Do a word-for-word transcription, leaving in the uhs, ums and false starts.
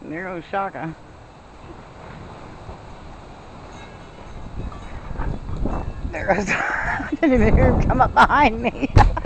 There goes Shaka. There goes. I didn't even hear him come up behind me.